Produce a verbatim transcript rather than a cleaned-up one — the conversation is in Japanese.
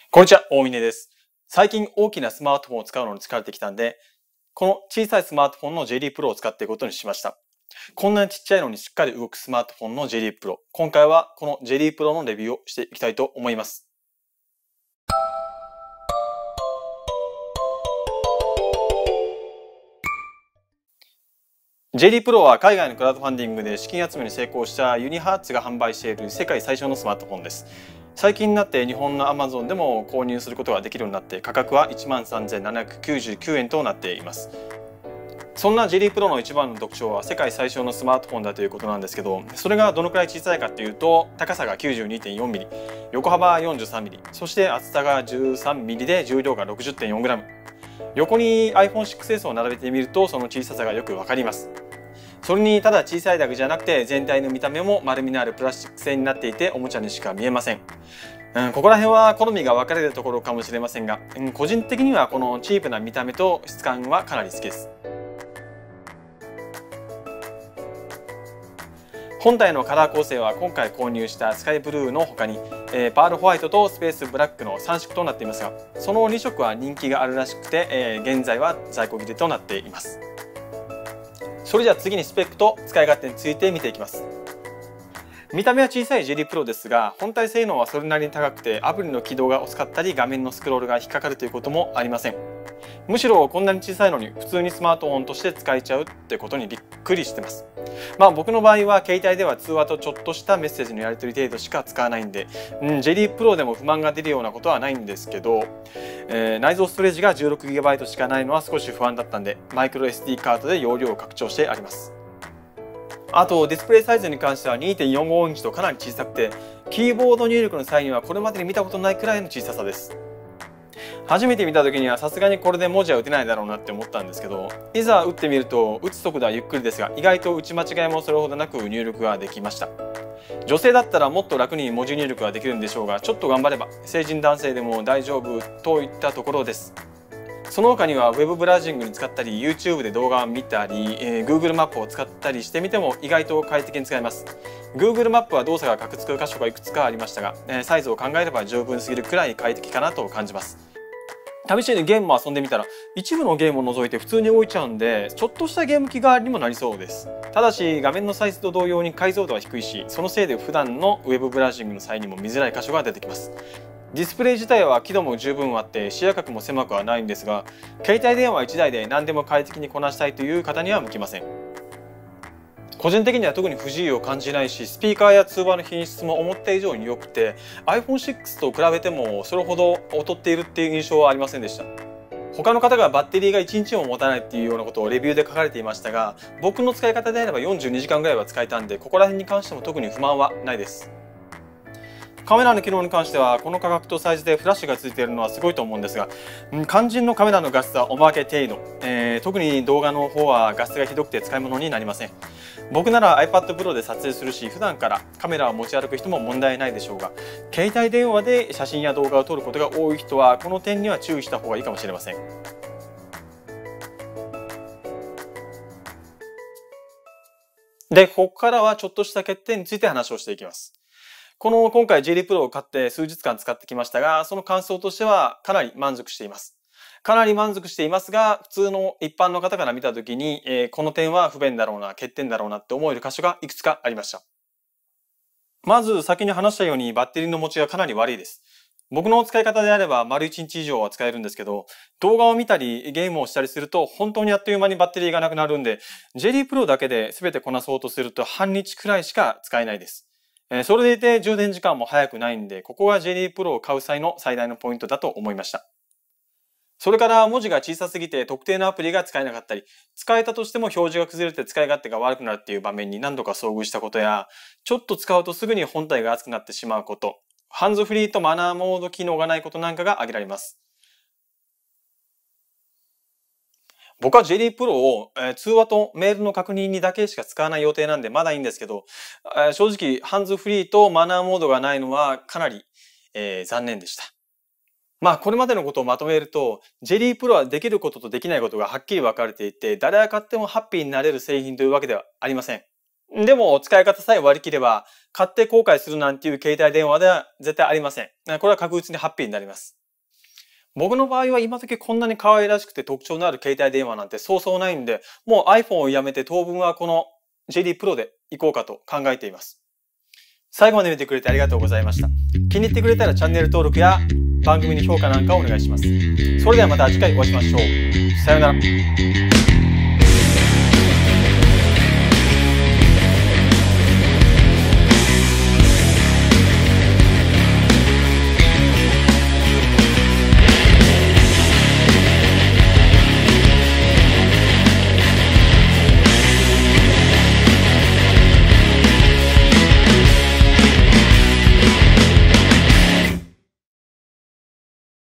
こんにちは、大峰です。最近大きなスマートフォンを使うのに疲れてきたんで、この小さいスマートフォンの ジェリー Pro を使っていくことにしました。こんなにちっちゃいのにしっかり動くスマートフォンの ジェリー Pro。今回はこの ジェリー Pro のレビューをしていきたいと思います。ジェリー Pro は海外のクラウドファンディングで資金集めに成功したユニハーツが販売している世界最小のスマートフォンです。最近になって日本の Amazon でも購入することができるようになって価格は いちまんさんぜんななひゃくきゅうじゅうきゅうえんとなっています。そんな ジェリー Pro の一番の特徴は世界最小のスマートフォンだということなんですけど、それがどのくらい小さいかというと、高さが きゅうじゅうにてんよんミリ、横幅 よんじゅうさんミリ、そして厚さが じゅうさんミリで重量が ろくじゅってんよんグラム。横に アイフォンシックスエス を並べてみるとその小ささがよくわかります。それにただ小さいだけじゃなくて全体の見た目も丸みのあるプラスチック製になっていておもちゃにしか見えません。うん、ここら辺は好みが分かれるところかもしれませんが、うん、個人的にはこのチープな見た目と質感はかなり好きです。本体のカラー構成は今回購入したスカイブルーの他に、えー、パールホワイトとスペースブラックのさんしょくとなっていますが、そのにしょくは人気があるらしくて、えー、現在は在庫切れとなっています。それじゃあ次にスペックと使い勝手について見ていきます。見た目は小さい ジェリー Pro ですが、本体性能はそれなりに高くてアプリの起動が遅かったり画面のスクロールが引っかかるということもありません。むしろこんなに小さいのに普通にスマートフォンとして使えちゃうってことにびっくりしてます。まあ僕の場合は携帯では通話とちょっとしたメッセージのやり取り程度しか使わないんで、うん、ジェリー Pro でも不満が出るようなことはないんですけど、えー、内蔵ストレージが じゅうろくギガバイト しかないのは少し不安だったんで、マイクロ エスディー カードで容量を拡張してあります。あとディスプレイサイズに関しては にてんよんご インチとかなり小さくて、キーボード入力の際にはこれまでに見たことないくらいの小ささです。初めて見た時にはさすがにこれで文字は打てないだろうなって思ったんですけど、いざ打ってみると打つ速度はゆっくりですが、意外と打ち間違いもそれほどなく入力ができました。女性だったらもっと楽に文字入力ができるんでしょうが、ちょっと頑張れば成人男性でも大丈夫といったところです。その他には Web ブラウジングに使ったり YouTube で動画を見たり、えー、Google マップを使ったりしてみても意外と快適に使えます。 Google マップは動作がカクつく箇所がいくつかありましたが、えー、サイズを考えれば十分すぎるくらい快適かなと感じます。試しにゲームも遊んでみたら一部のゲームを除いて普通に動いちゃうんで、ちょっとしたゲーム機代わりにもなりそうです。ただし画面のサイズと同様に解像度は低いし、そのせいで普段の Web ブラウジングの際にも見づらい箇所が出てきます。ディスプレイ自体は輝度も十分あって視野角も狭くはないんですが、携帯電話いちだいで何でも快適にこなしたいという方には向きません。個人的には特に不自由を感じないし、スピーカーや通話の品質も思った以上に良くて アイフォンシックス と比べてもそれほど劣っているっていう印象はありませんでした。他の方がバッテリーがいちにちも持たないっていうようなことをレビューで書かれていましたが、僕の使い方であればよんじゅうにじかんぐらいは使えたんで、ここら辺に関しても特に不満はないです。カメラの機能に関してはこの価格とサイズでフラッシュがついているのはすごいと思うんですが、うん、肝心のカメラの画質はおまけ程度、えー、特に動画の方は画質がひどくて使い物になりません。僕なら iPad Pro で撮影するし、普段からカメラを持ち歩く人も問題ないでしょうが、携帯電話で写真や動画を撮ることが多い人はこの点には注意した方がいいかもしれません。で、ここからはちょっとした欠点について話をしていきます。この今回 ジェリー Pro を買って数日間使ってきましたが、その感想としてはかなり満足しています。かなり満足していますが、普通の一般の方から見たときに、えー、この点は不便だろうな、欠点だろうなって思える箇所がいくつかありました。まず先に話したようにバッテリーの持ちがかなり悪いです。僕の使い方であれば丸いちにち以上は使えるんですけど、動画を見たりゲームをしたりすると本当にあっという間にバッテリーがなくなるんで、ジェリー Pro だけで全てこなそうとすると半日くらいしか使えないです。それでいて充電時間も早くないんで、ここが ジェリー Pro を買う際の最大のポイントだと思いました。それから文字が小さすぎて特定のアプリが使えなかったり、使えたとしても表示が崩れて使い勝手が悪くなるっていう場面に何度か遭遇したことや、ちょっと使うとすぐに本体が熱くなってしまうこと、ハンズフリーとマナーモード機能がないことなんかが挙げられます。僕は ジェリー Pro を、えー、通話とメールの確認にだけしか使わない予定なんでまだいいんですけど、えー、正直ハンズフリーとマナーモードがないのはかなり、えー、残念でした。まあこれまでのことをまとめると、ジェリー Pro はできることとできないことがはっきり分かれていて、誰が買ってもハッピーになれる製品というわけではありません。でも使い方さえ割り切れば、買って後悔するなんていう携帯電話では絶対ありません。これは確実にハッピーになります。 僕の場合は今時こんなに可愛らしくて特徴のある携帯電話なんてそうそうないんで、もう iPhone をやめて当分はこの ジェーディー Pro で行こうかと考えています。最後まで見てくれてありがとうございました。気に入ってくれたらチャンネル登録や番組の評価なんかをお願いします。それではまた次回お会いしましょう。さようなら。